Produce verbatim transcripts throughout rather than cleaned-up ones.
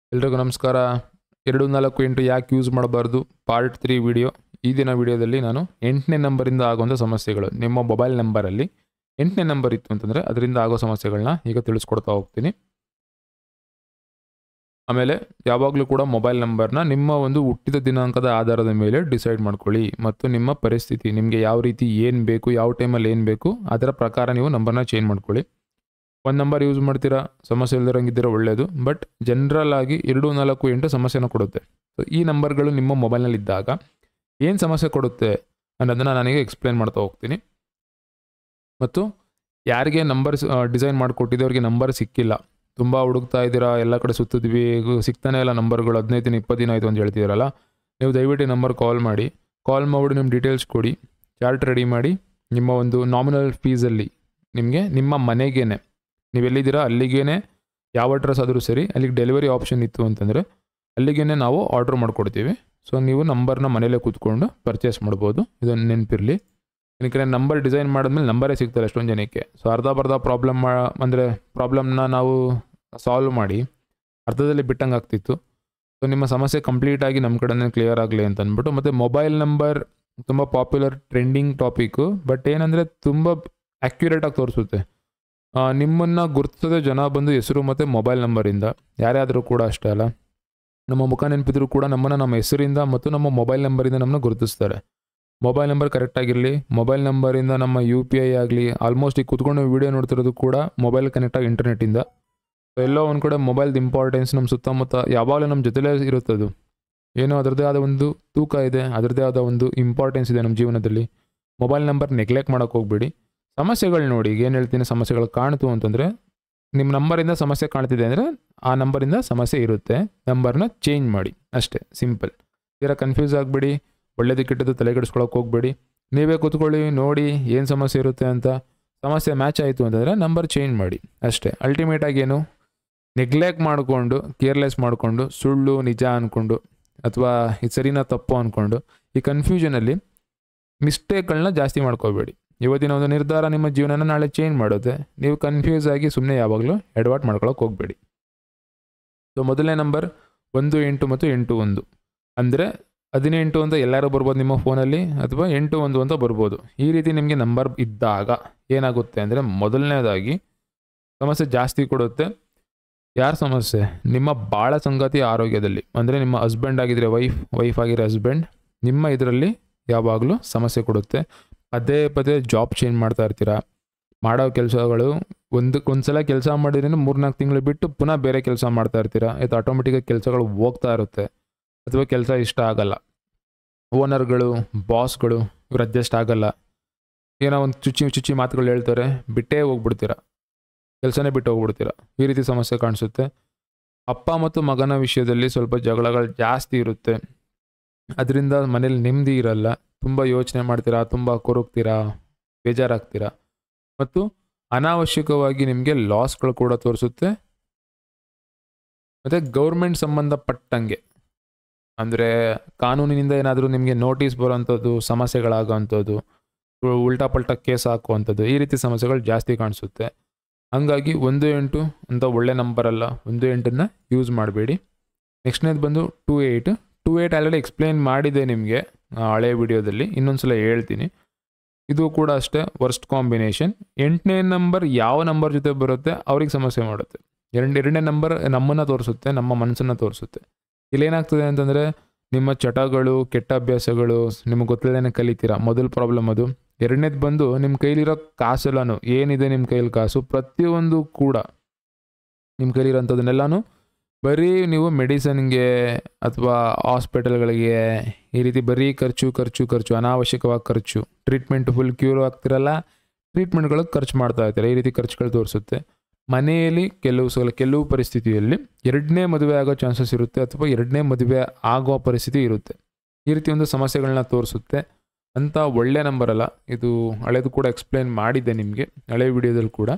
ಎಲ್ರಿಗೂ ನಮಸ್ಕಾರ. ಎರಡು ನಾಲ್ಕು ಎಂಟು ಯಾಕೆ ಯೂಸ್ ಮಾಡಬಾರ್ದು ಪಾರ್ಟ್ ತ್ರೀ ವಿಡಿಯೋ. ಈ ದಿನ ವಿಡಿಯೋದಲ್ಲಿ ನಾನು ಎಂಟನೇ ನಂಬರಿಂದ ಆಗುವಂಥ ಸಮಸ್ಯೆಗಳು, ನಿಮ್ಮ ಮೊಬೈಲ್ ನಂಬರಲ್ಲಿ ಎಂಟನೇ ನಂಬರ್ ಇತ್ತು ಅಂತಂದರೆ ಅದರಿಂದ ಆಗೋ ಸಮಸ್ಯೆಗಳನ್ನ ಈಗ ತಿಳಿಸ್ಕೊಡ್ತಾ ಹೋಗ್ತೀನಿ. ಆಮೇಲೆ ಯಾವಾಗಲೂ ಕೂಡ ಮೊಬೈಲ್ ನಂಬರ್ನ ನಿಮ್ಮ ಒಂದು ಹುಟ್ಟಿದ ದಿನಾಂಕದ ಆಧಾರದ ಮೇಲೆ ಡಿಸೈಡ್ ಮಾಡ್ಕೊಳ್ಳಿ, ಮತ್ತು ನಿಮ್ಮ ಪರಿಸ್ಥಿತಿ, ನಿಮಗೆ ಯಾವ ರೀತಿ ಏನು ಬೇಕು, ಯಾವ ಟೈಮಲ್ಲಿ ಏನು ಬೇಕು ಅದರ ಪ್ರಕಾರ ನೀವು ನಂಬರ್ನ ಚೇಂಜ್ ಮಾಡ್ಕೊಳ್ಳಿ. ಒಂದು ನಂಬರ್ ಯೂಸ್ ಮಾಡ್ತೀರಾ, ಸಮಸ್ಯೆ ಇಲ್ದಿರಂಗಿದ್ದೀರಾ, ಒಳ್ಳೆಯದು. ಬಟ್ ಜನರಲ್ ಆಗಿ ಎರಡು ನಾಲ್ಕು ಎಂಟು ಸಮಸ್ಯೆನ ಕೊಡುತ್ತೆ. ಸೊ ಈ ನಂಬರ್ಗಳು ನಿಮ್ಮ ಮೊಬೈಲ್ನಲ್ಲಿ ಇದ್ದಾಗ ಏನು ಸಮಸ್ಯೆ ಕೊಡುತ್ತೆ ಅನ್ನೋದನ್ನು ನಾನೀಗ ಎಕ್ಸ್ಪ್ಲೇನ್ ಮಾಡ್ತಾ ಹೋಗ್ತೀನಿ. ಮತ್ತು ಯಾರಿಗೆ ನಂಬರ್ ಡಿಸೈನ್ ಮಾಡಿಕೊಟ್ಟಿದ್ದೆ ಅವ್ರಿಗೆ ನಂಬರ್ ಸಿಕ್ಕಿಲ್ಲ, ತುಂಬ ಹುಡುಕ್ತಾ ಇದ್ದೀರಾ, ಎಲ್ಲ ಕಡೆ ಸುತ್ತಿದ್ವಿ, ಸಿಗ್ತಾನೆ ಇಲ್ಲ ನಂಬರ್ಗಳು, ಹದಿನೈದು ದಿನ ಇಪ್ಪತ್ತು ದಿನ ಆಯಿತು ಅಂತ ಹೇಳ್ತಿದ್ದೀರಲ್ಲ, ನೀವು ದಯವಿಟ್ಟು ಈ ನಂಬರ್ ಕಾಲ್ ಮಾಡಿ ಕಾಲ್ ಮಾಡಿ ನಿಮ್ಮ ಡೀಟೇಲ್ಸ್ ಕೊಡಿ, ಚಾರ್ಟ್ ರೆಡಿ ಮಾಡಿ, ನಿಮ್ಮ ಒಂದು ನಾಮಿನಲ್ ಫೀಸಲ್ಲಿ ನಿಮಗೆ ನಿಮ್ಮ ಮನೆಗೇನೆ, ನೀವೆಲ್ಲಿದ್ದೀರಾ ಅಲ್ಲಿಗೇ ಯಾವ ಅಡ್ರೆಸ್ ಆದರೂ ಸರಿ, ಅಲ್ಲಿಗೆ ಡೆಲಿವರಿ ಆಪ್ಷನ್ ಇತ್ತು ಅಂತಂದರೆ ಅಲ್ಲಿಗೇ ನಾವು ಆರ್ಡ್ರ್ ಮಾಡಿಕೊಡ್ತೀವಿ. ಸೊ ನೀವು ನಂಬರ್ನ ಮನೇಲೇ ಕೂತ್ಕೊಂಡು ಪರ್ಚೇಸ್ ಮಾಡ್ಬೋದು, ಇದೊಂದು ನೆನಪಿರಲಿ. ಏನಕ್ಕೆ ನಂಬರ್ ಡಿಸೈನ್ ಮಾಡಿದ್ಮೇಲೆ ನಂಬರೇ ಸಿಗ್ತಾರೆ ಎಷ್ಟೊಂದು ಜನಕ್ಕೆ. ಸೊ ಅರ್ಧ ಬರ್ಧ ಪ್ರಾಬ್ಲಮ್ ಅಂದರೆ ಪ್ರಾಬ್ಲಮ್ನ ನಾವು ಸಾಲ್ವ್ ಮಾಡಿ ಅರ್ಧದಲ್ಲಿ ಬಿಟ್ಟಂಗೆ ಆಗ್ತಿತ್ತು. ಸೊ ನಿಮ್ಮ ಸಮಸ್ಯೆ ಕಂಪ್ಲೀಟಾಗಿ ನಮ್ಮ ಕಡೆನೇ ಕ್ಲಿಯರ್ ಆಗಲಿ ಅಂತ ಅಂದ್ಬಿಟ್ಟು. ಮತ್ತು ಮೊಬೈಲ್ ನಂಬರ್ ತುಂಬ ಪಾಪ್ಯುಲರ್ ಟ್ರೆಂಡಿಂಗ್ ಟಾಪಿಕ್ಕು, ಬಟ್ ಏನಂದರೆ ತುಂಬ ಆ್ಯಕ್ಯುರೇಟಾಗಿ ತೋರಿಸುತ್ತೆ. ನಿಮ್ಮನ್ನು ಗುರುತಿಸೋದೇ ಜನ ಬಂದು ಹೆಸರು ಮತ್ತು ಮೊಬೈಲ್ ನಂಬರಿಂದ, ಯಾರ್ಯಾದರೂ ಕೂಡ ಅಷ್ಟೇ ಅಲ್ಲ, ನಮ್ಮ ಮುಖ ನೆನಪಿದ್ರು ಕೂಡ ನಮ್ಮನ್ನು ನಮ್ಮ ಹೆಸರಿಂದ ಮತ್ತು ನಮ್ಮ ಮೊಬೈಲ್ ನಂಬರಿಂದ ನಮ್ಮನ್ನು ಗುರುತಿಸ್ತಾರೆ. ಮೊಬೈಲ್ ನಂಬರ್ ಕರೆಕ್ಟಾಗಿರಲಿ, ಮೊಬೈಲ್ ನಂಬರಿಂದ ನಮ್ಮ ಯು ಪಿ ಐ ಆಗಲಿ, ಆಲ್ಮೋಸ್ಟ್ ಈಗ ಕೂತ್ಕೊಂಡು ವೀಡಿಯೋ ನೋಡ್ತಿರೋದು ಕೂಡ ಮೊಬೈಲ್ ಕನೆಕ್ಟಾಗಿ ಇಂಟರ್ನೆಟ್ಟಿಂದ. ಸೊ ಎಲ್ಲೋ ಒಂದು ಕಡೆ ಮೊಬೈಲ್ದು ಇಂಪಾರ್ಟೆನ್ಸ್ ನಮ್ಮ ಸುತ್ತಮುತ್ತ ಯಾವಾಗಲೂ ನಮ್ಮ ಜೊತೆಲೇ ಇರುತ್ತದು. ಏನೋ ಅದರದ್ದೇ ಆದ ಒಂದು ತೂಕ ಇದೆ, ಅದರದ್ದೇ ಆದ ಒಂದು ಇಂಪಾರ್ಟೆನ್ಸ್ ಇದೆ ನಮ್ಮ ಜೀವನದಲ್ಲಿ. ಮೊಬೈಲ್ ನಂಬರ್ ನೆಗ್ಲೆಕ್ಟ್ ಮಾಡೋಕ್ಕೆ ಹೋಗ್ಬೇಡಿ. ಸಮಸ್ಯೆಗಳು ನೋಡಿ, ಈಗ ಏನು ಹೇಳ್ತೀನಿ, ಸಮಸ್ಯೆಗಳು ಕಾಣ್ತು ಅಂತಂದರೆ ನಿಮ್ಮ ನಂಬರಿಂದ ಸಮಸ್ಯೆ ಕಾಣ್ತಿದೆ ಅಂದರೆ ಆ ನಂಬರಿಂದ ಸಮಸ್ಯೆ ಇರುತ್ತೆ, ನಂಬರ್ನ ಚೇಂಜ್ ಮಾಡಿ ಅಷ್ಟೇ, ಸಿಂಪಲ್. ತೀರಾ ಕನ್ಫ್ಯೂಸ್ ಆಗಬೇಡಿ, ಒಳ್ಳೇದು ಕೆಟ್ಟದ್ದು ತಲೆಗೆಡಿಸ್ಕೊಳಕ್ಕೆ ಹೋಗ್ಬೇಡಿ. ನೀವೇ ಕೂತ್ಕೊಳ್ಳಿ, ನೋಡಿ ಏನು ಸಮಸ್ಯೆ ಇರುತ್ತೆ ಅಂತ. ಸಮಸ್ಯೆ ಮ್ಯಾಚ್ ಆಯಿತು ಅಂತಂದರೆ ನಂಬರ್ ಚೇಂಜ್ ಮಾಡಿ ಅಷ್ಟೇ. ಅಲ್ಟಿಮೇಟಾಗಿ ಏನು, ನೆಗ್ಲೆಕ್ಟ್ ಮಾಡಿಕೊಂಡು, ಕೇರ್ಲೆಸ್ ಮಾಡಿಕೊಂಡು, ಸುಳ್ಳು ನಿಜ ಅಂದ್ಕೊಂಡು, ಅಥವಾ ಇದು ಸರಿನಾ ತಪ್ಪು ಅಂದ್ಕೊಂಡು ಈ ಕನ್ಫ್ಯೂಷನಲ್ಲಿ ಮಿಸ್ಟೇಕ್ಗಳನ್ನ ಜಾಸ್ತಿ ಮಾಡ್ಕೋಬೇಡಿ. ಇವತ್ತಿನ ಒಂದು ನಿರ್ಧಾರ ನಿಮ್ಮ ಜೀವನನ ನಾಳೆ ಚೇಂಜ್ ಮಾಡುತ್ತೆ. ನೀವು ಕನ್ಫ್ಯೂಸ್ ಆಗಿ ಸುಮ್ಮನೆ ಯಾವಾಗಲೂ ಎಡವಾಟ್ ಮಾಡ್ಕೊಳಕ್ಕೆ ಹೋಗಬೇಡಿ. ಸೊ ಮೊದಲನೇ ನಂಬರ್ ಒಂದು ಎಂಟು ಮತ್ತು ಎಂಟು ಒಂದು ಅಂದರೆ ಹದಿನೆಂಟು ಅಂತ ಎಲ್ಲರೂ ಬರ್ಬೋದು ನಿಮ್ಮ ಫೋನಲ್ಲಿ, ಅಥವಾ ಎಂಟು ಒಂದು ಅಂತ ಬರ್ಬೋದು. ಈ ರೀತಿ ನಿಮಗೆ ನಂಬರ್ ಇದ್ದಾಗ ಏನಾಗುತ್ತೆ ಅಂದರೆ, ಮೊದಲನೇದಾಗಿ ಸಮಸ್ಯೆ ಜಾಸ್ತಿ ಕೊಡುತ್ತೆ. ಯಾರ ಸಮಸ್ಯೆ? ನಿಮ್ಮ ಬಾಳ ಸಂಗಾತಿ ಆರೋಗ್ಯದಲ್ಲಿ, ಅಂದರೆ ನಿಮ್ಮ ಹಸ್ಬೆಂಡ್ ಆಗಿದ್ರೆ ವೈಫ್, ವೈಫ್ ಆಗಿರೋ ಹಸ್ಬೆಂಡ್, ನಿಮ್ಮ ಇದರಲ್ಲಿ ಯಾವಾಗಲೂ ಸಮಸ್ಯೆ ಕೊಡುತ್ತೆ. ಪದೇ ಪದೇ ಜಾಬ್ ಚೇಂಜ್ ಮಾಡ್ತಾ ಇರ್ತೀರ, ಮಾಡೋ ಕೆಲಸಗಳು ಒಂದಕ್ಕೆ ಒಂದು ಸಲ ಕೆಲಸ ಮಾಡಿದ್ರೆ ಮೂರ್ನಾಲ್ಕು ತಿಂಗಳು ಬಿಟ್ಟು ಪುನಃ ಬೇರೆ ಕೆಲಸ ಮಾಡ್ತಾ ಇರ್ತೀರ. ಇದು ಆಟೋಮೆಟಿಕಾಗಿ ಕೆಲಸಗಳು ಹೋಗ್ತಾ ಇರುತ್ತೆ, ಅಥವಾ ಕೆಲಸ ಇಷ್ಟ ಆಗಲ್ಲ. ಓನರ್ಗಳು, ಬಾಸ್ಗಳು ಇವ್ರು ಅಡ್ಜಸ್ಟ್ ಆಗಲ್ಲ, ಏನೋ ಒಂದು ಚುಚ್ಚಿ ಚುಚ್ಚಿ ಮಾತುಗಳು ಹೇಳ್ತಾರೆ, ಬಿಟ್ಟೇ ಹೋಗ್ಬಿಡ್ತೀರ, ಕೆಲಸನೇ ಬಿಟ್ಟು ಹೋಗ್ಬಿಡ್ತೀರ. ಈ ರೀತಿ ಸಮಸ್ಯೆ ಕಾಣಿಸುತ್ತೆ. ಅಪ್ಪ ಮತ್ತು ಮಗನ ವಿಷಯದಲ್ಲಿ ಸ್ವಲ್ಪ ಜಗಳಗಳು ಜಾಸ್ತಿ ಇರುತ್ತೆ, ಅದರಿಂದ ಮನೇಲಿ ನೆಮ್ಮದಿ ಇರಲ್ಲ, ತುಂಬ ಯೋಚನೆ ಮಾಡ್ತೀರಾ, ತುಂಬ ಕೊರಗ್ತೀರಾ, ಬೇಜಾರಾಗ್ತೀರಾ, ಮತ್ತು ಅನಾವಶ್ಯಕವಾಗಿ ನಿಮಗೆ ಲಾಸ್ಗಳು ಕೂಡ ತೋರಿಸುತ್ತೆ. ಮತ್ತು ಗೌರ್ಮೆಂಟ್ ಸಂಬಂಧಪಟ್ಟಂಗೆ, ಅಂದರೆ ಕಾನೂನಿನಿಂದ ಏನಾದರೂ ನಿಮಗೆ ನೋಟಿಸ್ ಬರೋವಂಥದ್ದು, ಸಮಸ್ಯೆಗಳಾಗೋವಂಥದ್ದು, ಉಲ್ಟಾ ಪಲ್ಟಾ ಕೇಸ್ ಹಾಕುವಂಥದ್ದು, ಈ ರೀತಿ ಸಮಸ್ಯೆಗಳು ಜಾಸ್ತಿ ಕಾಣಿಸುತ್ತೆ. ಹಾಗಾಗಿ ಒಂದು ಎಂಟು ಅಂತ ಒಳ್ಳೆ ನಂಬರ್ ಅಲ್ಲ, ಒಂದು ಎಂಟನ್ನು ಯೂಸ್ ಮಾಡಬೇಡಿ. ನೆಕ್ಸ್ಟ್ನೇದು ಬಂದು two eight two eight already explain ಮಾಡಿದೆ ನಿಮಗೆ ಹಳೆ ವಿಡಿಯೋದಲ್ಲಿ, ಇನ್ನೊಂದು ಸಲ ಹೇಳ್ತೀನಿ. ಇದು ಕೂಡ ಅಷ್ಟೇ ವರ್ಸ್ಟ್ ಕಾಂಬಿನೇಷನ್. ಎಂಟನೇ ನಂಬರ್ ಯಾವ ನಂಬರ್ ಜೊತೆ ಬರುತ್ತೆ ಅವ್ರಿಗೆ ಸಮಸ್ಯೆ ಮಾಡುತ್ತೆ. ಎರಡು ಎರಡನೇ ನಂಬರ್ ನಮ್ಮನ್ನು ತೋರಿಸುತ್ತೆ, ನಮ್ಮ ಮನಸ್ಸನ್ನು ತೋರಿಸುತ್ತೆ. ಇಲ್ಲೇನಾಗ್ತದೆ ಅಂತಂದರೆ, ನಿಮ್ಮ ಚಟಗಳು, ಕೆಟ್ಟ ಅಭ್ಯಾಸಗಳು ನಿಮಗೆ ಗೊತ್ತಿಲ್ಲದೇ ಕಲಿತೀರಾ, ಮೊದಲ ಪ್ರಾಬ್ಲಮ್ ಅದು. ಎರಡನೇದು ಬಂದು ನಿಮ್ಮ ಕೈಲಿರೋ ಕಾಸೆಲ್ಲನೂ, ಏನಿದೆ ನಿಮ್ಮ ಕೈಲಿ ಕಾಸು ಪ್ರತಿಯೊಂದು ಕೂಡ ನಿಮ್ಮ ಕೈಲಿರೋಂಥದ್ದನ್ನೆಲ್ಲನೂ ಬರೀ ನೀವು ಮೆಡಿಸನ್ಗೆ ಅಥವಾ ಹಾಸ್ಪಿಟಲ್ಗಳಿಗೆ ಈ ರೀತಿ ಬರೀ ಖರ್ಚು ಖರ್ಚು ಖರ್ಚು ಅನಾವಶ್ಯಕವಾಗಿ ಖರ್ಚು. ಟ್ರೀಟ್ಮೆಂಟ್ ಫುಲ್ ಕ್ಯೂರ್ ಆಗ್ತಿರಲ್ಲ, ಟ್ರೀಟ್ಮೆಂಟ್ಗಳಿಗೆ ಖರ್ಚು ಮಾಡ್ತಾ ಇರ್ತಾರೆ, ಈ ರೀತಿ ಖರ್ಚುಗಳು ತೋರಿಸುತ್ತೆ. ಮನೆಯಲ್ಲಿ ಕೆಲವು ಸಲ ಕೆಲವು ಪರಿಸ್ಥಿತಿಯಲ್ಲಿ ಎರಡನೇ ಮದುವೆ ಆಗೋ ಚಾನ್ಸಸ್ ಇರುತ್ತೆ, ಅಥವಾ ಎರಡನೇ ಮದುವೆ ಆಗೋ ಪರಿಸ್ಥಿತಿ ಇರುತ್ತೆ. ಈ ರೀತಿ ಒಂದು ಸಮಸ್ಯೆಗಳನ್ನ ತೋರಿಸುತ್ತೆ. ಅಂಥ ಒಳ್ಳೆ ನಂಬರ್ ಅಲ್ಲ ಇದು. ಹಳೇದು ಕೂಡ ಎಕ್ಸ್ಪ್ಲೇನ್ ಮಾಡಿದ್ದೆ ನಿಮಗೆ ಹಳೆ ವಿಡಿಯೋದಲ್ಲಿ ಕೂಡ.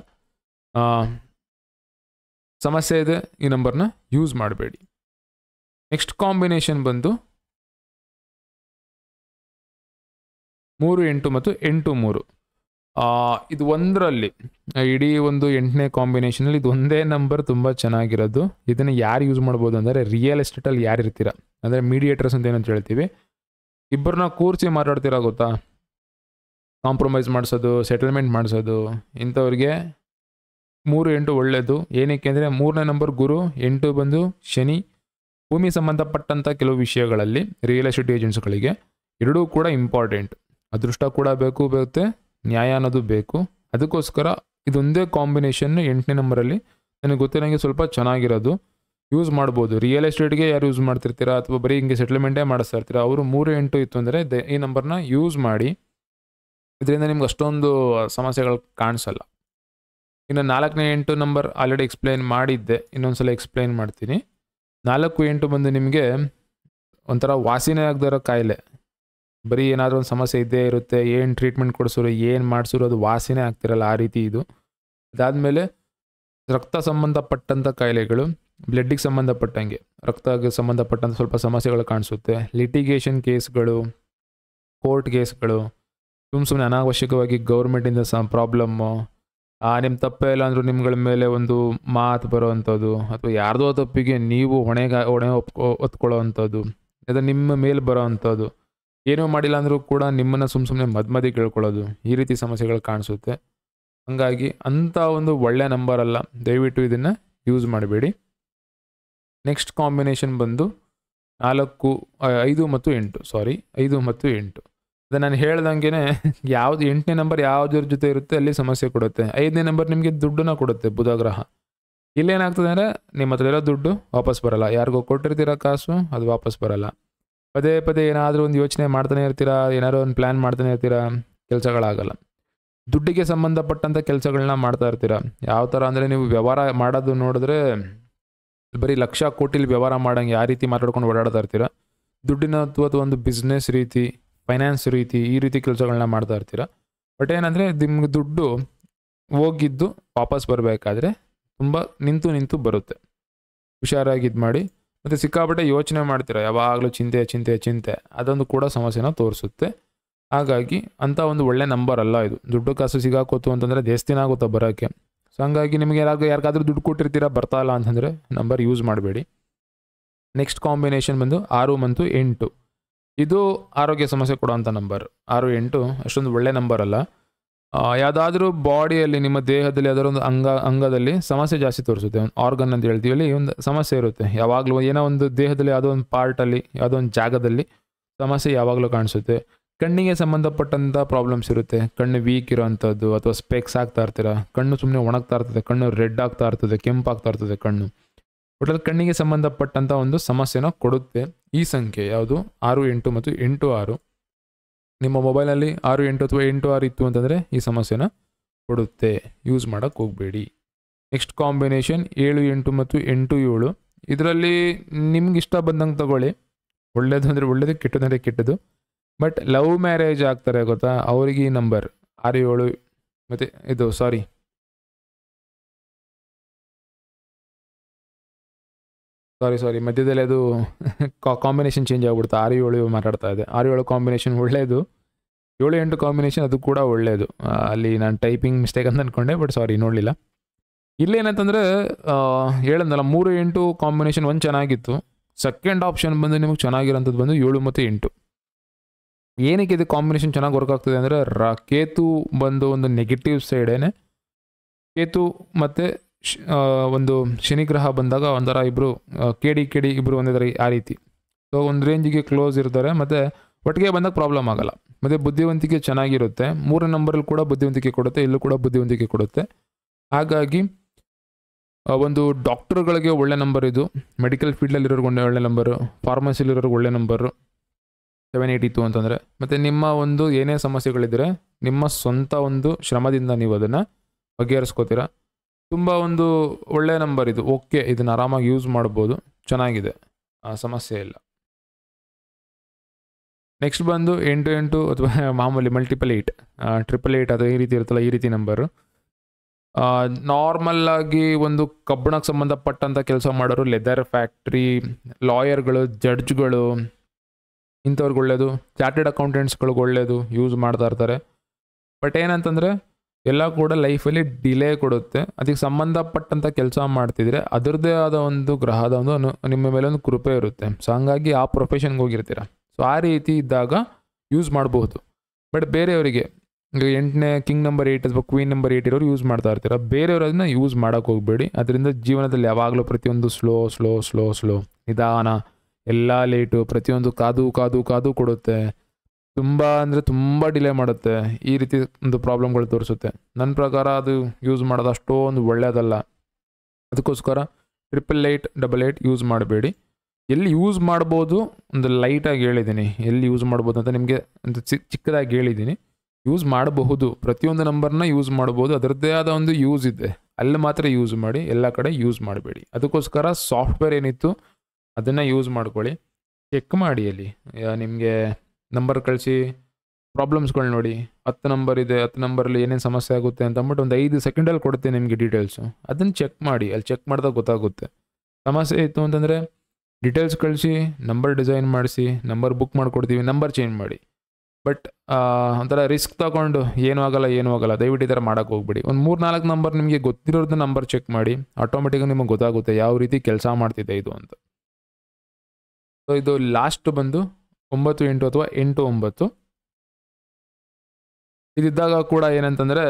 ಸಮಸ್ಯೆ ಇದೆ, ಈ ನಂಬರ್ನ ಯೂಸ್ ಮಾಡಬೇಡಿ. ನೆಕ್ಸ್ಟ್ ಕಾಂಬಿನೇಷನ್ ಬಂದು ಮೂರು ಎಂಟು ಮತ್ತು ಎಂಟು ಮೂರು. ಇದು ಒಂದರಲ್ಲಿ ಇಡೀ ಒಂದು ಎಂಟನೇ ಕಾಂಬಿನೇಷನಲ್ಲಿ ಇದು ಒಂದೇ ನಂಬರ್ ತುಂಬ ಚೆನ್ನಾಗಿರೋದು. ಇದನ್ನು ಯಾರು ಯೂಸ್ ಮಾಡ್ಬೋದು ಅಂದರೆ ರಿಯಲ್ ಎಸ್ಟೇಟಲ್ಲಿ ಯಾರು ಇರ್ತೀರ ಅಂದರೆ ಮೀಡಿಯೇಟರ್ಸ್ ಅಂತ ಏನಂತ ಹೇಳ್ತೀವಿ, ಇಬ್ಬರನ್ನ ಕೂರಿಸಿ ಮಾತಾಡ್ತೀರಾ ಗೊತ್ತಾ, ಕಾಂಪ್ರಮೈಸ್ ಮಾಡಿಸೋದು, ಸೆಟಲ್ಮೆಂಟ್ ಮಾಡಿಸೋದು, ಇಂಥವ್ರಿಗೆ ಮೂರು ಎಂಟು ಒಳ್ಳೆಯದು. ಏನಕ್ಕೆ ಅಂದರೆ ಮೂರನೇ ನಂಬರ್ ಗುರು, ಎಂಟು ಬಂದು ಶನಿ, ಭೂಮಿ ಸಂಬಂಧಪಟ್ಟಂಥ ಕೆಲವು ವಿಷಯಗಳಲ್ಲಿ ರಿಯಲ್ ಎಸ್ಟೇಟ್ ಏಜೆಂಟ್ಸ್ಗಳಿಗೆ ಎರಡೂ ಕೂಡ ಇಂಪಾರ್ಟೆಂಟ್. ಅದೃಷ್ಟ ಕೂಡ ಬೇಕು ಬರುತ್ತೆ, ನ್ಯಾಯ ಅನ್ನೋದು ಬೇಕು. ಅದಕ್ಕೋಸ್ಕರ ಇದೊಂದೇ ಕಾಂಬಿನೇಷನ್ ಎಂಟನೇ ನಂಬರಲ್ಲಿ ನನಗೆ ಗೊತ್ತಿರೋಂಗೆ ಸ್ವಲ್ಪ ಚೆನ್ನಾಗಿರೋದು, ಯೂಸ್ ಮಾಡ್ಬೋದು. ರಿಯಲ್ ಎಸ್ಟೇಟ್ಗೆ ಯಾರು ಯೂಸ್ ಮಾಡ್ತಿರ್ತೀರಾ ಅಥವಾ ಬರೀ ಹಿಂಗೆ ಸೆಟ್ಲ್ಮೆಂಟೇ ಮಾಡಿಸ್ತಾ ಇರ್ತೀರಾ, ಅವರು ಮೂರು ಎಂಟು ಇತ್ತು ಅಂದರೆ ದ ಈ ನಂಬರ್ನ ಯೂಸ್ ಮಾಡಿ. ಇದರಿಂದ ನಿಮ್ಗೆ ಅಷ್ಟೊಂದು ಸಮಸ್ಯೆಗಳು ಕಾಣಿಸಲ್ಲ. ಇನ್ನು ನಾಲ್ಕನೇ ಎಂಟು ನಂಬರ್ ಆಲ್ರೆಡಿ ಎಕ್ಸ್ಪ್ಲೈನ್ ಮಾಡಿದ್ದೆ, ಇನ್ನೊಂದ್ಸಲ ಎಕ್ಸ್ಪ್ಲೈನ್ ಮಾಡ್ತೀನಿ. ನಾಲ್ಕು ಎಂಟು ಬಂದು ನಿಮಗೆ ಒಂಥರ ವಾಸಿನೇ ಆಗದೇ ಇರೋ ಕಾಯಿಲೆ, ಬರೀ ಏನಾದರೂ ಒಂದು ಸಮಸ್ಯೆ ಇದ್ದೇ ಇರುತ್ತೆ, ಏನು ಟ್ರೀಟ್ಮೆಂಟ್ ಕೊಡಿಸೋರು ಏನು ಮಾಡಿಸೋರು ಅದು ವಾಸಿನೇ ಆಗ್ತಿರಲ್ಲ, ಆ ರೀತಿ ಇದು. ಅದಾದಮೇಲೆ ರಕ್ತ ಸಂಬಂಧಪಟ್ಟಂಥ ಕಾಯಿಲೆಗಳು, ಬ್ಲಡ್ಡಿಗೆ ಸಂಬಂಧಪಟ್ಟಂಗೆ ರಕ್ತಕ್ಕೆ ಸಂಬಂಧಪಟ್ಟಂಥ ಸ್ವಲ್ಪ ಸಮಸ್ಯೆಗಳು ಕಾಣಿಸುತ್ತೆ. ಲಿಟಿಗೇಷನ್ ಕೇಸ್ಗಳು, ಕೋರ್ಟ್ ಕೇಸ್ಗಳು, ಸುಮ್ಮ ಸುಮ್ಮನೆ ಅನಾವಶ್ಯಕವಾಗಿ ಗೌರ್ಮೆಂಟಿಂದ ಸ ಪ್ರಾಬ್ಲಮ್ಮು, ನಿಮ್ಮ ತಪ್ಪೇ ಇಲ್ಲ ಅಂದರೂ ನಿಮ್ಗಳ ಮೇಲೆ ಒಂದು ಮಾತು ಬರೋವಂಥದ್ದು, ಅಥವಾ ಯಾರ್ದೋ ತಪ್ಪಿಗೆ ನೀವು ಹೊಣೆಗ ಹೊಣೆ ಒಪ್ಕೊ ಒತ್ಕೊಳ್ಳೋ ಅಂಥದ್ದು, ಅಥವಾ ನಿಮ್ಮ ಮೇಲೆ ಬರೋ ಅಂಥದ್ದು, ಏನೂ ಮಾಡಿಲ್ಲ ಅಂದರೂ ಕೂಡ ನಿಮ್ಮನ್ನು ಸುಮ್ಮ ಸುಮ್ಮನೆ ಮಧ್ಯ ಮಧ್ಯೆ ಕೇಳ್ಕೊಳ್ಳೋದು, ಈ ರೀತಿ ಸಮಸ್ಯೆಗಳು ಕಾಣಿಸುತ್ತೆ. ಹಾಗಾಗಿ ಅಂಥ ಒಂದು ಒಳ್ಳೆಯ ನಂಬರ್ ಅಲ್ಲ, ದಯವಿಟ್ಟು ಇದನ್ನು ಯೂಸ್ ಮಾಡಬೇಡಿ. ನೆಕ್ಸ್ಟ್ ಕಾಂಬಿನೇಷನ್ ಬಂದು ನಾಲ್ಕು ಐದು ಮತ್ತು ಎಂಟು ಸಾರಿ ಐದು ಮತ್ತು ಎಂಟು. ಅದು ನಾನು ಹೇಳ್ದಂಗೆ ಯಾವುದು ಎಂಟನೇ ನಂಬರ್ ಯಾವುದ್ರ ಜೊತೆ ಇರುತ್ತೆ ಅಲ್ಲಿ ಸಮಸ್ಯೆ ಕೊಡುತ್ತೆ. ಐದನೇ ನಂಬರ್ ನಿಮಗೆ ದುಡ್ಡನ್ನ ಕೊಡುತ್ತೆ ಬುಧ ಗ್ರಹ. ಇಲ್ಲೇನಾಗ್ತದೆ ಅಂದರೆ ನಿಮ್ಮ ಹತ್ರ ಇರೋ ದುಡ್ಡು ವಾಪಸ್ ಬರೋಲ್ಲ, ಯಾರಿಗೋ ಕೊಟ್ಟಿರ್ತೀರ ಕಾಸು ಅದು ವಾಪಸ್ ಬರೋಲ್ಲ. ಪದೇ ಪದೇ ಏನಾದರೂ ಒಂದು ಯೋಚನೆ ಮಾಡ್ತಾನೆ ಇರ್ತೀರಾ, ಏನಾದರೂ ಒಂದು ಪ್ಲ್ಯಾನ್ ಮಾಡ್ತಾನೆ ಇರ್ತೀರಾ, ಕೆಲಸಗಳಾಗಲ್ಲ. ದುಡ್ಡಿಗೆ ಸಂಬಂಧಪಟ್ಟಂಥ ಕೆಲಸಗಳನ್ನ ಮಾಡ್ತಾ ಇರ್ತೀರ. ಯಾವ ಥರ ಅಂದರೆ ನೀವು ವ್ಯವಹಾರ ಮಾಡೋದು ನೋಡಿದ್ರೆ ಬರೀ ಲಕ್ಷ ಕೋಟಿಲಿ ವ್ಯವಹಾರ ಮಾಡೋಂಗೆ ಆ ರೀತಿ ಮಾತಾಡ್ಕೊಂಡು ಓಡಾಡ್ತಾ ಇರ್ತೀರ. ದುಡ್ಡಿನ ಅಥವಾ ಒಂದು ಬಿಸ್ನೆಸ್ ರೀತಿ, ಫೈನಾನ್ಸ್ ರೀತಿ, ಈ ರೀತಿ ಕೆಲಸಗಳನ್ನ ಮಾಡ್ತಾ ಇರ್ತೀರ. ಬಟ್ ಏನಂದರೆ ನಿಮ್ಗೆ ದುಡ್ಡು ಹೋಗಿದ್ದು ವಾಪಸ್ ಬರಬೇಕಾದ್ರೆ ತುಂಬ ನಿಂತು ನಿಂತು ಬರುತ್ತೆ. ಹುಷಾರಾಗಿ ಇದು ಮಾಡಿ. ಮತ್ತು ಸಿಕ್ಕಾಪಟ್ಟೆ ಯೋಚನೆ ಮಾಡ್ತೀರ, ಯಾವಾಗಲೂ ಚಿಂತೆ ಚಿಂತೆ ಚಿಂತೆ, ಅದೊಂದು ಕೂಡ ಸಮಸ್ಯೆನ ತೋರಿಸುತ್ತೆ. ಹಾಗಾಗಿ ಅಂಥ ಒಂದು ಒಳ್ಳೆ ನಂಬರ್ ಅಲ್ಲ ಇದು. ದುಡ್ಡು ಕಾಸು ಸಿಗಾಕೋತು ಅಂತಂದರೆ ಜಾಸ್ತಿ ದಿನ ಆಗುತ್ತಾ ಬರೋಕ್ಕೆ. ಸೊ ಹಂಗಾಗಿ ನಿಮಗೆ ಯಾರಾಗ ಯಾರಿಗಾದ್ರೂ ದುಡ್ಡು ಕೊಟ್ಟಿರ್ತೀರ ಬರ್ತಾ ಇಲ್ಲ ಅಂತಂದರೆ ನಂಬರ್ ಯೂಸ್ ಮಾಡಬೇಡಿ. ನೆಕ್ಸ್ಟ್ ಕಾಂಬಿನೇಷನ್ ಬಂದು ಆರು ಮತ್ತು ಎಂಟು. ಇದು ಆರೋಗ್ಯ ಸಮಸ್ಯೆ ಕೊಡೋವಂಥ ನಂಬರ್. ಆರು ಎಂಟು ಅಷ್ಟೊಂದು ಒಳ್ಳೆ ನಂಬರ್ ಅಲ್ಲ. ಯಾವುದಾದ್ರೂ ಬಾಡಿಯಲ್ಲಿ ನಿಮ್ಮ ದೇಹದಲ್ಲಿ ಯಾವುದಾದ್ರು ಒಂದು ಅಂಗ ಅಂಗದಲ್ಲಿ ಸಮಸ್ಯೆ ಜಾಸ್ತಿ ತೋರಿಸುತ್ತೆ. ಒಂದು ಆರ್ಗನ್ ಅಂತ ಹೇಳ್ತೀವಿ, ಅಲ್ಲಿ ಒಂದು ಸಮಸ್ಯೆ ಇರುತ್ತೆ ಯಾವಾಗಲೂ. ಏನೋ ಒಂದು ದೇಹದಲ್ಲಿ ಯಾವುದೋ ಒಂದು ಪಾರ್ಟಲ್ಲಿ ಯಾವುದೋ ಒಂದು ಜಾಗದಲ್ಲಿ ಸಮಸ್ಯೆ ಯಾವಾಗಲೂ ಕಾಣಿಸುತ್ತೆ. ಕಣ್ಣಿಗೆ ಸಂಬಂಧಪಟ್ಟಂಥ ಪ್ರಾಬ್ಲಮ್ಸ್ ಇರುತ್ತೆ. ಕಣ್ಣು ವೀಕ್ ಇರೋವಂಥದ್ದು, ಅಥವಾ ಸ್ಪೆಕ್ಸ್ ಆಗ್ತಾ ಇರ್ತೀರ, ಕಣ್ಣು ಸುಮ್ಮನೆ ಒಣಗ್ತಾ ಇರ್ತದೆ, ಕಣ್ಣು ರೆಡ್ ಆಗ್ತಾ ಇರ್ತದೆ, ಕೆಂಪಾಗ್ತಾ ಇರ್ತದೆ ಕಣ್ಣು. ಒಟ್ಟಲ್ಲಿ ಕಣ್ಣಿಗೆ ಸಂಬಂಧಪಟ್ಟಂಥ ಒಂದು ಸಮಸ್ಯೆನ ಕೊಡುತ್ತೆ ಈ ಸಂಖ್ಯೆ ಯಾವುದು, ಆರು ಎಂಟು ಮತ್ತು ಎಂಟು ಆರು. ನಿಮ್ಮ ಮೊಬೈಲಲ್ಲಿ ಆರು ಎಂಟು ಅಥವಾ ಎಂಟು ಆರು ಇತ್ತು ಅಂತಂದರೆ ಈ ಸಮಸ್ಯೆನ ಕೊಡುತ್ತೆ, ಯೂಸ್ ಮಾಡೋಕ್ಕೆ ಹೋಗಬೇಡಿ. ನೆಕ್ಸ್ಟ್ ಕಾಂಬಿನೇಷನ್ ಏಳು ಎಂಟು ಮತ್ತು ಎಂಟು ಏಳು. ಇದರಲ್ಲಿ ನಿಮ್ಗೆ ಇಷ್ಟ ಬಂದಂಗೆ ತಗೊಳ್ಳಿ. ಒಳ್ಳೇದು ಅಂದರೆ ಒಳ್ಳೇದು, ಕೆಟ್ಟದಂದರೆ ಕೆಟ್ಟದು. ಬಟ್ ಲವ್ ಮ್ಯಾರೇಜ್ ಆಗ್ತಾರೆ ಗೊತ್ತಾ, ಅವರಿಗೆ ಈ ನಂಬರ್ ಆರು ಏಳು ಮತ್ತು ಇದು ಸಾರಿ ಸಾರಿ ಸಾರಿ ಮಧ್ಯದಲ್ಲಿ ಅದು ಕಾಂಬಿನೇಷನ್ ಚೇಂಜ್ ಆಗ್ಬಿಡ್ತು. ಆರು ಏಳು ಮಾತಾಡ್ತಾ ಇದೆ. ಆರು ಏಳು ಕಾಂಬಿನೇಷನ್ ಒಳ್ಳೆಯದು, ಏಳು ಎಂಟು ಕಾಂಬಿನೇಷನ್ ಅದು ಕೂಡ ಒಳ್ಳೆಯದು. ಅಲ್ಲಿ ನಾನು ಟೈಪಿಂಗ್ ಮಿಸ್ಟೇಕ್ ಅಂತ ಅಂದ್ಕೊಂಡೆ, ಬಟ್ ಸಾರಿ ನೋಡಲಿಲ್ಲ. ಇಲ್ಲೇನಂತಂದರೆ ಹೇಳಂದಲ್ಲ ಮೂರು ಎಂಟು ಕಾಂಬಿನೇಷನ್ ಒಂದು ಚೆನ್ನಾಗಿತ್ತು. ಸೆಕೆಂಡ್ ಆಪ್ಷನ್ ಬಂದು ನಿಮಗೆ ಚೆನ್ನಾಗಿರೋಂಥದ್ದು ಬಂದು ಏಳು ಮತ್ತು ಎಂಟು. ಏನಕ್ಕೆ ಇದು ಕಾಂಬಿನೇಷನ್ ಚೆನ್ನಾಗಿ ವರ್ಕ್ ಆಗ್ತದೆ ಅಂದರೆ ರ ಕೇತು ಬಂದು ಒಂದು ನೆಗೆಟಿವ್ ಸೈಡೇನೆ. ಕೇತು ಮತ್ತು ಒಂದು ಶನಿಗ್ರಹ ಬಂದಾಗ ಒಂಥರ ಇಬ್ಬರು ಕೇಡಿ ಕೇಡಿ ಇಬ್ಬರು ಒಂದೇ ಆ ರೀತಿ. ಸೊ ಒಂದು ರೇಂಜಿಗೆ ಕ್ಲೋಸ್ ಇರ್ತಾರೆ, ಮತ್ತು ಒಟ್ಟಿಗೆ ಬಂದಾಗ ಪ್ರಾಬ್ಲಮ್ ಆಗೋಲ್ಲ. ಮತ್ತು ಬುದ್ಧಿವಂತಿಕೆ ಚೆನ್ನಾಗಿರುತ್ತೆ. ಮೂರನೇ ನಂಬರಲ್ಲಿ ಕೂಡ ಬುದ್ಧಿವಂತಿಕೆ ಕೊಡುತ್ತೆ, ಇಲ್ಲೂ ಕೂಡ ಬುದ್ಧಿವಂತಿಕೆ ಕೊಡುತ್ತೆ. ಹಾಗಾಗಿ ಒಂದು ಡಾಕ್ಟರ್ಗಳಿಗೆ ಒಳ್ಳೆ ನಂಬರ್ ಇದು. ಮೆಡಿಕಲ್ ಫೀಲ್ಡಲ್ಲಿರೋರ್ಗೆ ಒಳ್ಳೆ ಒಳ್ಳೆ ನಂಬರು, ಫಾರ್ಮಸಿಲಿರೋರ್ಗೆ ಒಳ್ಳೆ ನಂಬರು ಸೆವೆನ್ ಏಯ್ಟ್ ಇತ್ತು ಅಂತಂದರೆ. ಮತ್ತು ನಿಮ್ಮ ಒಂದು ಏನೇ ಸಮಸ್ಯೆಗಳಿದ್ದರೆ ನಿಮ್ಮ ಸ್ವಂತ ಒಂದು ಶ್ರಮದಿಂದ ನೀವು ಅದನ್ನು ಬಗೆಹರಿಸ್ಕೋತೀರ. ತುಂಬ ಒಂದು ಒಳ್ಳೆಯ ನಂಬರ್ ಇದು. ಓಕೆ, ಇದನ್ನು ಆರಾಮಾಗಿ ಯೂಸ್ ಮಾಡ್ಬೋದು, ಚೆನ್ನಾಗಿದೆ, ಸಮಸ್ಯೆ ಇಲ್ಲ. ನೆಕ್ಸ್ಟ್ ಬಂದು ಎಂಟು ಎಂಟು ಅಥವಾ ಮಾಮೂಲಿ ಮಲ್ಟಿಪಲ್ ಏಯ್ಟ್, ಟ್ರಿಪಲ್ ಏಯ್ಟ್ ಅಥವಾ ಈ ರೀತಿ ಇರುತ್ತಲ್ಲ, ಈ ರೀತಿ ನಂಬರು. ನಾರ್ಮಲ್ಲಾಗಿ ಒಂದು ಕಬ್ಬಣಕ್ಕೆ ಸಂಬಂಧಪಟ್ಟಂಥ ಕೆಲಸ ಮಾಡೋರು, ಲೆದರ್ ಫ್ಯಾಕ್ಟ್ರಿ, ಲಾಯರ್ಗಳು, ಜಡ್ಜ್ಗಳು, ಇಂಥವ್ರಿಗೆ ಒಳ್ಳೆಯದು. ಚಾರ್ಟೆಡ್ ಅಕೌಂಟೆಂಟ್ಸ್ಗಳಿಗೆ ಒಳ್ಳೆಯದು, ಯೂಸ್ ಮಾಡ್ತಾ ಇರ್ತಾರೆ. ಬಟ್ ಏನಂತಂದರೆ ಎಲ್ಲ ಕೂಡ ಲೈಫಲ್ಲಿ ಡಿಲೇ ಕೊಡುತ್ತೆ. ಅದಕ್ಕೆ ಸಂಬಂಧಪಟ್ಟಂಥ ಕೆಲಸ ಮಾಡ್ತಿದ್ರೆ ಅದರದ್ದೇ ಆದ ಒಂದು ಗ್ರಹದ ಒಂದು ಅನು ನಿಮ್ಮ ಮೇಲೆ ಒಂದು ಕೃಪೆ ಇರುತ್ತೆ. ಸೊ ಹಂಗಾಗಿ ಆ ಪ್ರೊಫೆಷನ್ಗೆ ಹೋಗಿರ್ತೀರ. ಸೊ ಆ ರೀತಿ ಇದ್ದಾಗ ಯೂಸ್ ಮಾಡಬಹುದು. ಬಟ್ ಬೇರೆಯವರಿಗೆ ಈಗ ಎಂಟನೇ ಕಿಂಗ್ ನಂಬರ್ ಏಯ್ಟ್ ಅಥವಾ ಕ್ವೀನ್ ನಂಬರ್ ಏಯ್ಟ್ ಇರೋರು ಯೂಸ್ ಮಾಡ್ತಾ ಇರ್ತೀರ. ಬೇರೆಯವರು ಅದನ್ನ ಯೂಸ್ ಮಾಡೋಕ್ಕೆ ಹೋಗಬೇಡಿ. ಅದರಿಂದ ಜೀವನದಲ್ಲಿ ಯಾವಾಗಲೂ ಪ್ರತಿಯೊಂದು ಸ್ಲೋ ಸ್ಲೋ ಸ್ಲೋ ಸ್ಲೋ ನಿಧಾನ, ಎಲ್ಲ ಲೇಟು, ಪ್ರತಿಯೊಂದು ಕಾದು ಕಾದು ಕಾದು ಕೊಡುತ್ತೆ. ತುಂಬ ಅಂದರೆ ತುಂಬ ಡಿಲೇ ಮಾಡುತ್ತೆ. ಈ ರೀತಿ ಒಂದು ಪ್ರಾಬ್ಲಮ್ಗಳು ತೋರಿಸುತ್ತೆ. ನನ್ನ ಪ್ರಕಾರ ಅದು ಯೂಸ್ ಮಾಡೋದು ಅಷ್ಟೊಂದು ಒಳ್ಳೆಯದಲ್ಲ. ಅದಕ್ಕೋಸ್ಕರ triple eight double eight use ಮಾಡಬೇಡಿ. ಎಲ್ಲಿ ಯೂಸ್ ಮಾಡ್ಬೋದು ಒಂದು ಲೈಟಾಗಿ ಹೇಳಿದ್ದೀನಿ, ಎಲ್ಲಿ ಯೂಸ್ ಮಾಡ್ಬೋದು ಅಂತ ನಿಮಗೆ ಒಂದು ಚಿಕ್ಕ ಚಿಕ್ಕದಾಗಿ ಹೇಳಿದ್ದೀನಿ. ಯೂಸ್ ಮಾಡಬಹುದು, ಪ್ರತಿಯೊಂದು ನಂಬರ್ನ ಯೂಸ್ ಮಾಡ್ಬೋದು. ಅದರದ್ದೇ ಆದ ಒಂದು ಯೂಸ್ ಇದೆ, ಅಲ್ಲಿ ಮಾತ್ರ ಯೂಸ್ ಮಾಡಿ, ಎಲ್ಲ ಕಡೆ ಯೂಸ್ ಮಾಡಬೇಡಿ. ಅದಕ್ಕೋಸ್ಕರ ಸಾಫ್ಟ್ವೇರ್ ಏನಿತ್ತು ಅದನ್ನು ಯೂಸ್ ಮಾಡ್ಕೊಳ್ಳಿ. ಚೆಕ್ ಮಾಡಿ, ಅಲ್ಲಿ ನಿಮಗೆ ನಂಬರ್ ಕಳಿಸಿ ಪ್ರಾಬ್ಲಮ್ಸ್ಗಳು ನೋಡಿ. ಹತ್ತು ನಂಬರ್ ಇದೆ, ಹತ್ತು ನಂಬರಲ್ಲಿ ಏನೇನು ಸಮಸ್ಯೆ ಆಗುತ್ತೆ ಅಂತ ಅಂದ್ಬಿಟ್ಟು ಒಂದು ಐದು ಸೆಕೆಂಡಲ್ಲಿ ಕೊಡುತ್ತೆ ನಿಮಗೆ ಡೀಟೇಲ್ಸು. ಅದನ್ನು ಚೆಕ್ ಮಾಡಿ, ಅಲ್ಲಿ ಚೆಕ್ ಮಾಡಿದಾಗ ಗೊತ್ತಾಗುತ್ತೆ. ಸಮಸ್ಯೆ ಇತ್ತು ಅಂತಂದರೆ ಡೀಟೇಲ್ಸ್ ಕಳಿಸಿ, ನಂಬರ್ ಡಿಸೈನ್ ಮಾಡಿಸಿ, ನಂಬರ್ ಬುಕ್ ಮಾಡಿಕೊಡ್ತೀವಿ, ನಂಬರ್ ಚೇಂಜ್ ಮಾಡಿ. ಬಟ್ ಒಂಥರ ರಿಸ್ಕ್ ತೊಗೊಂಡು ಏನೂ ಆಗಲ್ಲ ಏನೂ ಆಗಲ್ಲ ದಯವಿಟ್ಟು ಈ ಥರ ಮಾಡೋಕ್ಕೆ ಹೋಗ್ಬಿಡಿ. ಒಂದು ಮೂರು ನಾಲ್ಕು ನಂಬರ್ ನಿಮಗೆ ಗೊತ್ತಿರೋದು ನಂಬರ್ ಚೆಕ್ ಮಾಡಿ, ಆಟೋಮೆಟಿಕಾಗಿ ನಿಮಗೆ ಗೊತ್ತಾಗುತ್ತೆ ಯಾವ ರೀತಿ ಕೆಲಸ ಮಾಡ್ತಿದೆ ಇದು ಅಂತ. ಸೊ ಇದು ಲಾಸ್ಟ್ ಬಂದು ಒಂಬತ್ತು ಎಂಟು ಅಥವಾ ಎಂಟು ಒಂಬತ್ತು ಇದಿದ್ದಾಗ ಕೂಡ ಏನಂತಂದರೆ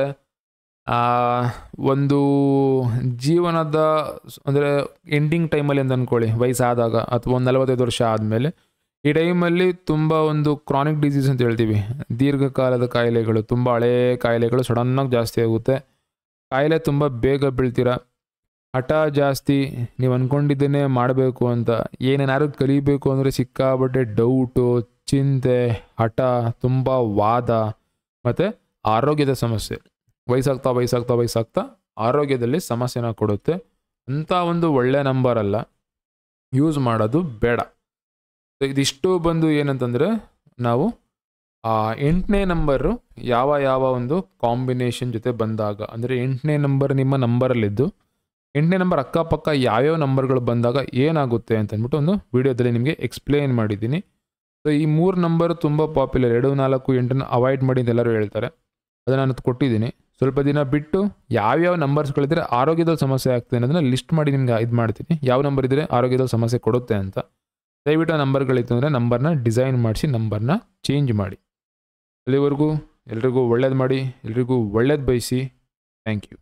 ಒಂದು ಜೀವನದ ಅಂದರೆ ಎಂಡಿಂಗ್ ಟೈಮಲ್ಲಿ ಅಂತ ಅಂದ್ಕೊಳ್ಳಿ, ವಯಸ್ಸಾದಾಗ ಅಥವಾ ಒಂದು ನಲವತ್ತೈದು ವರ್ಷ ಆದಮೇಲೆ ಈ ಟೈಮಲ್ಲಿ ತುಂಬ ಒಂದು ಕ್ರಾನಿಕ್ ಡಿಸೀಸ್ ಅಂತ ಹೇಳ್ತೀವಿ, ದೀರ್ಘಕಾಲದ ಕಾಯಿಲೆಗಳು, ತುಂಬ ಹಳೇ ಕಾಯಿಲೆಗಳು ಸಡನ್ನಾಗಿ ಜಾಸ್ತಿ ಆಗುತ್ತೆ. ಕಾಯಿಲೆ ತುಂಬ ಬೇಗ ಬೀಳ್ತೀರ. ಹಠ ಜಾಸ್ತಿ, ನೀವು ಅಂದ್ಕೊಂಡಿದ್ದೇನೆ ಮಾಡಬೇಕು ಅಂತ. ಏನೇನಾದ್ರು ಕಲಿಬೇಕು ಅಂದರೆ ಸಿಕ್ಕಾಬಟ್ಟೆ ಡೌಟು, ಚಿಂತೆ, ಹಠ, ತುಂಬ ವಾದ ಮತ್ತು ಆರೋಗ್ಯದ ಸಮಸ್ಯೆ. ವಯಸ್ಸಾಗ್ತಾ ವಯಸ್ಸಾಗ್ತಾ ವಯಸ್ಸಾಗ್ತಾ ಆರೋಗ್ಯದಲ್ಲಿ ಸಮಸ್ಯೆನ ಕೊಡುತ್ತೆ. ಅಂಥ ಒಂದು ಒಳ್ಳೆಯ ನಂಬರ್ ಅಲ್ಲ, ಯೂಸ್ ಮಾಡೋದು ಬೇಡ. ಇದಿಷ್ಟು ಬಂದು ಏನಂತಂದರೆ ನಾವು ಎಂಟನೇ ನಂಬರು ಯಾವ ಯಾವ ಒಂದು ಕಾಂಬಿನೇಷನ್ ಜೊತೆ ಬಂದಾಗ, ಅಂದರೆ ಎಂಟನೇ ನಂಬರ್ ನಿಮ್ಮ ನಂಬರಲ್ಲಿದ್ದು ಎಂಟನೇ ನಂಬರ್ ಅಕ್ಕಪಕ್ಕ ಯಾವ್ಯಾವ ನಂಬರ್ಗಳು ಬಂದಾಗ ಏನಾಗುತ್ತೆ ಅಂತಂದ್ಬಿಟ್ಟು ಒಂದು ವಿಡಿಯೋದಲ್ಲಿ ನಿಮಗೆ ಎಕ್ಸ್ಪ್ಲೇನ್ ಮಾಡಿದ್ದೀನಿ. ಸೊ ಈ ಮೂರು ನಂಬರು ತುಂಬ ಪಾಪ್ಯುಲರ್. ಎರಡು ನಾಲ್ಕು ಎಂಟನ್ನು ಅವಾಯ್ಡ್ ಮಾಡಿ ಅಂತ ಎಲ್ಲರೂ ಹೇಳ್ತಾರೆ, ಅದನ್ನು ನಾನು ಕೊಟ್ಟಿದ್ದೀನಿ. ಸ್ವಲ್ಪ ದಿನ ಬಿಟ್ಟು ಯಾವ್ಯಾವ ನಂಬರ್ಸ್ಗಳಿದ್ರೆ ಆರೋಗ್ಯದಲ್ಲಿ ಸಮಸ್ಯೆ ಆಗ್ತದೆ ಅನ್ನೋದನ್ನ ಲಿಸ್ಟ್ ಮಾಡಿ ನಿಮ್ಗೆ ಇದು ಮಾಡ್ತೀನಿ, ಯಾವ ನಂಬರ್ ಇದ್ದರೆ ಆರೋಗ್ಯದಲ್ಲಿ ಸಮಸ್ಯೆ ಕೊಡುತ್ತೆ ಅಂತ. ದಯವಿಟ್ಟು ನಂಬರ್ಗಳಿತ್ತು ಅಂದರೆ ನಂಬರ್ನ ಡಿಸೈನ್ ಮಾಡಿಸಿ ನಂಬರ್ನ ಚೇಂಜ್ ಮಾಡಿ. ಅಲ್ಲಿವರೆಗೂ ಎಲ್ರಿಗೂ ಒಳ್ಳೇದು ಮಾಡಿ, ಎಲ್ರಿಗೂ ಒಳ್ಳೇದು ಬಯಸಿ. Thank you.